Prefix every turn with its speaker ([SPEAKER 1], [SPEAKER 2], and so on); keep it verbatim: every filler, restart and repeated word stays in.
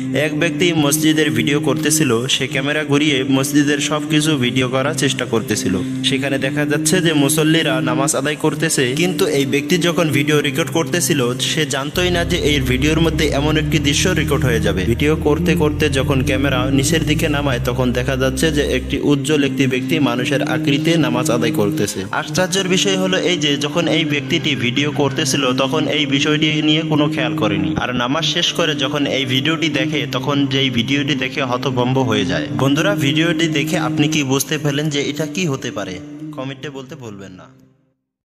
[SPEAKER 1] এক ব্যক্তি মসজিদের ভিডিও করতেছিল। সে ক্যামেরা ঘুরিয়ে মসজিদের সবকিছু ভিডিও করার চেষ্টা করতেছিল। সেখানে দেখা যাচ্ছে যে মুসল্লিরা নামাজ আদায় করতেছে, কিন্তু এই ব্যক্তি যখন ভিডিও রেকর্ড করতেছিল সে জানতোই না যে এই ভিডিওর মধ্যে এমন একটি দৃশ্য রেকর্ড হয়ে যাবে। ভিডিও করতে করতে যখন ক্যামেরা নিচের দিকে নামায় তখন দেখা যাচ্ছে যে একটি উজ্জ্বল একটি ব্যক্তি মানুষের আকৃতিতে নামাজ আদায় করতেছে। আশ্চর্যের বিষয় হলো এই যে যখন এই ব্যক্তিটি ভিডিও করতেছিল তখন এই বিষয়টি নিয়ে কোনো খেয়াল করেনি, আর নামাজ শেষ করে যখন এই ভিডিওটি দেখে তখন যেই ভিডিওটি দেখে হতভম্ব হয়ে যায়। বন্ধুরা, ভিডিওটি দেখে আপনি কি বুঝতে পারলেন যে এটা কি হতে পারে? কমেন্টে বলতে ভুলবেন না।